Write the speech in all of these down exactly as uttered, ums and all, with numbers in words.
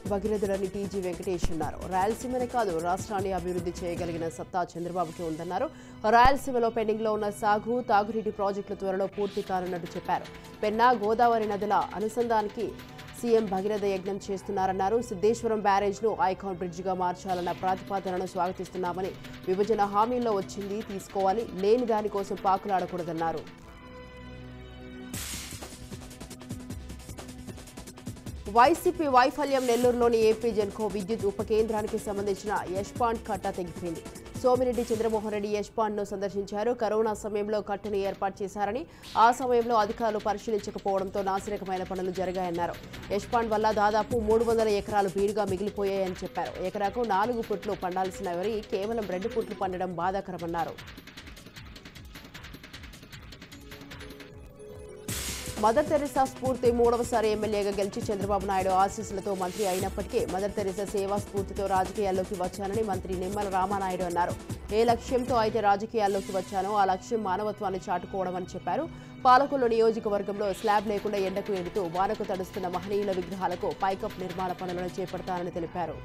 భగీరథుడని TG Venkatesh అన్నారు. రాయలసీమనే కాదు రాష్ట్రాన్ని అభివృద్ధి చేయగలిగిన సత్తా చంద్రబాబుకి ఉందన్నారు. రాయలసీమలో పెండింగ్లో ఉన్న సాగు, తాగునీటి ప్రాజెక్టుల త్వరలో పూర్తి కానున్నట్టు చెప్పారు. పెన్నా, గోదావరి నదుల అనుసంధానానికి సీఎం భగీరథ యజ్ఞం చేస్తున్నారన్నారు. సిద్ధేశ్వరం బ్యారేజ్ను ఐకాన్ బ్రిడ్జిగా మార్చాలన్న ప్రతిపాదనను స్వాగతిస్తున్నామని, విభజన హామీల్లో వచ్చింది తీసుకోవాలి, లేని దానికోసం పాకులాడకూడదన్నారు. వైసీపీ వైఫల్యం నెల్లూరులోని ఏపీ జెన్కో విద్యుత్ ఉప కేంద్రానికి సంబంధించిన యశ్పాండ్ కట్ట తెగిపోయింది. సోమిరెడ్డి చంద్రమోహన్ రెడ్డి యశ్పాండ్ను సందర్శించారు. కరోనా సమయంలో కట్టను ఏర్పాటు చేశారని, ఆ సమయంలో అధికారులు పరిశీలించకపోవడంతో నాసిరకమైన పనులు జరిగాయన్నారు. యశ్పాండ్ వల్ల దాదాపు మూడు వందల ఎకరాలు బీడుగా మిగిలిపోయాయని చెప్పారు. ఎకరాకు నాలుగు పుట్లు పండాల్సిన వరి కేవలం రెండు పుట్లు పండడం బాధాకరమన్నారు. మదర్ తెరెసా స్ఫూర్తి మూడవసారి ఎమ్మెల్యేగా గెలిచి చంద్రబాబు నాయుడు ఆశీస్సులతో మంత్రి అయినప్పటికీ మదర్ తెరెసా సేవా స్ఫూర్తితో రాజకీయాల్లోకి వచ్చానని మంత్రి నిమ్మల రామానాయుడు అన్నారు. ఏ లక్ష్యంతో అయితే రాజకీయాల్లోకి వచ్చానో ఆ లక్ష్యం మానవత్వాన్ని చాటుకోవడం అని చెప్పారు. పాలకొల్లు నియోజకవర్గంలో స్లాబ్ లేకుండా ఎండకు ఎండుతూ వానకు తడుస్తున్న మహనీయుల విగ్రహాలకు పైకప్ నిర్మాణ పనులను చేపడతానని తెలిపారు.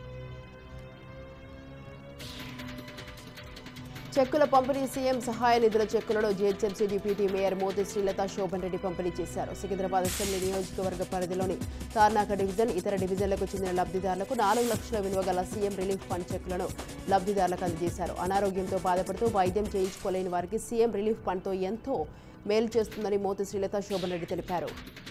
చెక్కుల పంపిణీ సీఎం సహాయ నిధుల చెక్కులను GHMC deputy mayor Moti Srilatha Shobhan Reddy పంపిణీ చేశారు. సికింద్రాబాద్ అసెంబ్లీ నియోజకవర్గ పరిధిలోని తార్నాక డివిజన్, ఇతర డివిజన్లకు చెందిన లబ్ధిదారులకు నాలుగు లక్షల విలువ గల సీఎం రిలీఫ్ ఫండ్ చెక్కులను లబ్ధిదారులకు అందజేశారు. అనారోగ్యంతో బాధపడుతూ వైద్యం చేయించుకోలేని వారికి సీఎం రిలీఫ్ ఫండ్తో ఎంతో మేలు చేస్తుందని మోతి శ్రీలత శోభన్ రెడ్డి తెలిపారు.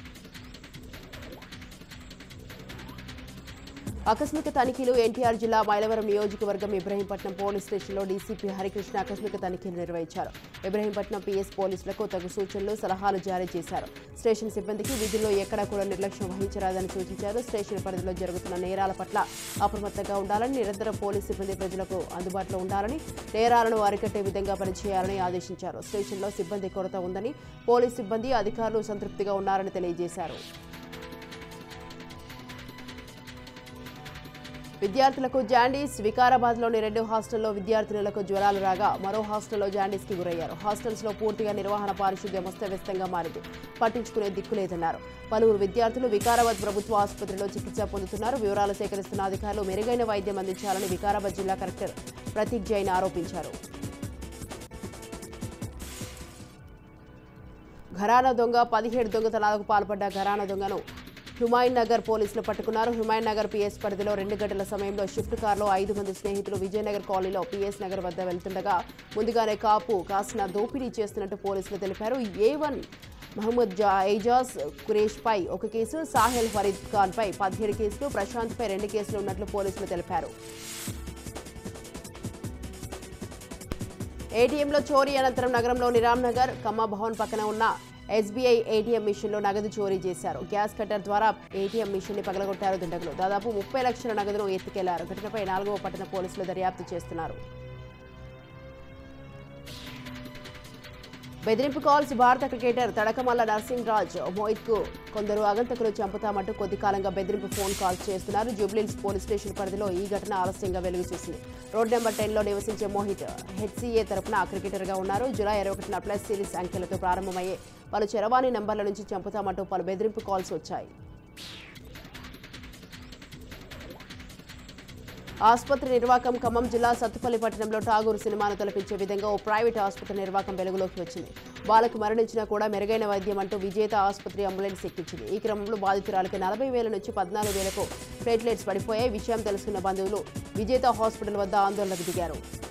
ఆకస్మిక తనిఖీలు ఎన్టీఆర్ జిల్లా మైలవరం నియోజకవర్గం ఇబ్రహీంపట్నం పోలీస్ స్టేషన్లో డీసీపీ హరికృష్ణ ఆకస్మిక తనిఖీలు నిర్వహించారు. ఇబ్రహీంపట్నం పీఎస్ పోలీసులకు తగు సూచనలు, సలహాలు జారీ చేశారు. స్టేషన్ సిబ్బందికి విధుల్లో ఎక్కడా కూడా నిర్లక్ష్యం వహించరాదని సూచించారు. స్టేషన్ పరిధిలో జరుగుతున్న నేరాల పట్ల అప్రమత్తంగా ఉండాలని, నిరంతరం పోలీస్ సిబ్బంది ప్రజలకు అందుబాటులో ఉండాలని, నేరాలను అరికట్టే విధంగా పనిచేయాలని ఆదేశించారు. స్టేషన్లో సిబ్బంది కొరత ఉందని, పోలీస్ సిబ్బంది, అధికారులు సంతృప్తిగా ఉన్నారని తెలియజేశారు. విద్యార్థులకు జాండీస్. వికారాబాద్లోని రెండు హాస్టల్లో విద్యార్థినులకు జ్వరాలు రాగా మరో హాస్టల్లో జాండీస్కి గురయ్యారు. హాస్టల్స్లో పూర్తిగా నిర్వహణ, పారిశుద్ధ్యం అస్తవ్యస్తంగా మారింది. పట్టించుకునే దిక్కులేదన్నారు. పలువురు విద్యార్థులు వికారాబాద్ ప్రభుత్వ ఆసుపత్రిలో చికిత్స పొందుతున్నారు. వివరాలు సేకరిస్తున్న అధికారులు మెరుగైన వైద్యం అందించాలని వికారాబాద్ జిల్లా కలెక్టర్ ప్రతీక్ జైన్ ఆరోపించారు. ఘరానా దొంగ. పదిహేడు దొంగతనాలకు పాల్పడ్డ ఘరానా దొంగను హుమాయూన్ నగర్ పోలీసులు పట్టుకున్నారు. హుమాయూన్ నగర్ పీఎస్ పరిధిలో రెండు గంటల సమయంలో షిఫ్ట్ కారులో ఐదు మంది స్నేహితులు విజయనగర్ కాలనీలో పీఎస్ నగర్ వద్ద వెళ్తుండగా ముందుగానే కాపు కాసిన దోపిడీ చేస్తున్నట్టు పోలీసులు తెలిపారు. ఏ వన్ మహమ్మద్ ఐజాజ్ కురేష్ పై ఒక కేసు, సాహెల్ ఫరీద్ ఖాన్ పై పదిహేడు కేసులు, ప్రశాంత్ పై రెండు కేసులు ఉన్నట్లు పోలీసులు తెలిపారు. ఏటీఎంలో చోరీ అనంతరం నగరంలోని రామ్నగర్ కమ్మా భవన్ పక్కన ఉన్న ఎస్బీఐ ఏటీఎం మిషన్లో నగదు చోరీ చేశారు. గ్యాస్ కట్టర్ ద్వారా ఏటీఎం మిషన్ ని పగలగొట్టారు దుండగులు. దాదాపు ముప్పై లక్షల నగదును ఎత్తుకెళ్లారు. ఘటనపై నాలుగవ పట్టణ పోలీసులు దర్యాప్తు చేస్తున్నారు. బెదిరింపు కాల్స్. భారత క్రికెటర్ తడకమల్ల నర్సింగ్ రాజ్ మోహిత్ కు కొందరు ఆగంతకులు చంపుతామంటూ కొద్ది కాలంగా బెదిరింపు ఫోన్ కాల్స్ చేస్తున్నారు. జూబ్లీహిల్స్ పోలీస్ స్టేషన్ పరిధిలో ఈ ఘటన ఆలస్యంగా వెలుగు చూసింది. రోడ్ నెంబర్ టెన్ లో నివసించే మోహిత్ హెచ్సీఏ తరఫున క్రికెటర్ గా ఉన్నారు. జూలై ఇరవై ఒకటిన ప్లస్ సిరీస్ అంకెలతో ప్రారంభమయ్యే పలు చరవాణి నంబర్ల నుంచి చంపుతామంటూ పలు బెదిరింపు కాల్స్ వచ్చాయి. ఆసుపత్రి నిర్వాకం. ఖమ్మం జిల్లా సత్తుపల్లి పట్టణంలో ఠాగూర్ సినిమాను తలపించే విధంగా ఓ ప్రైవేట్ ఆసుపత్రి నిర్వాకం వెలుగులోకి వచ్చింది. బాలకు మరణించినా కూడా మెరుగైన వైద్యం అంటూ విజేత ఆసుపత్రి అంబులెన్స్ ఎక్కించింది. ఈ క్రమంలో బాధితురాలకి నలభై వేల నుంచి పద్నాలుగు వేలకు ప్లేట్లెట్స్ పడిపోయాయి. విషయం తెలుసుకున్న బంధువులు విజేత హాస్పిటల్ వద్ద ఆందోళనకు దిగారు.